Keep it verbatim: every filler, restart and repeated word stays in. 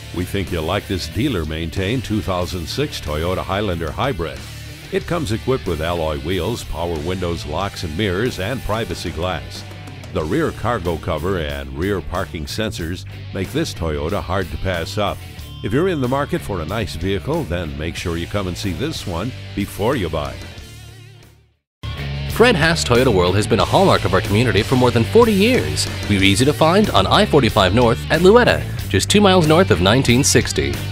We think you'll like this dealer-maintained two thousand six Toyota Highlander Hybrid. It comes equipped with alloy wheels, power windows, locks and mirrors, and privacy glass. The rear cargo cover and rear parking sensors make this Toyota hard to pass up. If you're in the market for a nice vehicle, then make sure you come and see this one before you buy. Fred Haas Toyota World has been a hallmark of our community for more than forty years. We're easy to find on I forty-five North at Louetta, just two miles north of nineteen sixty.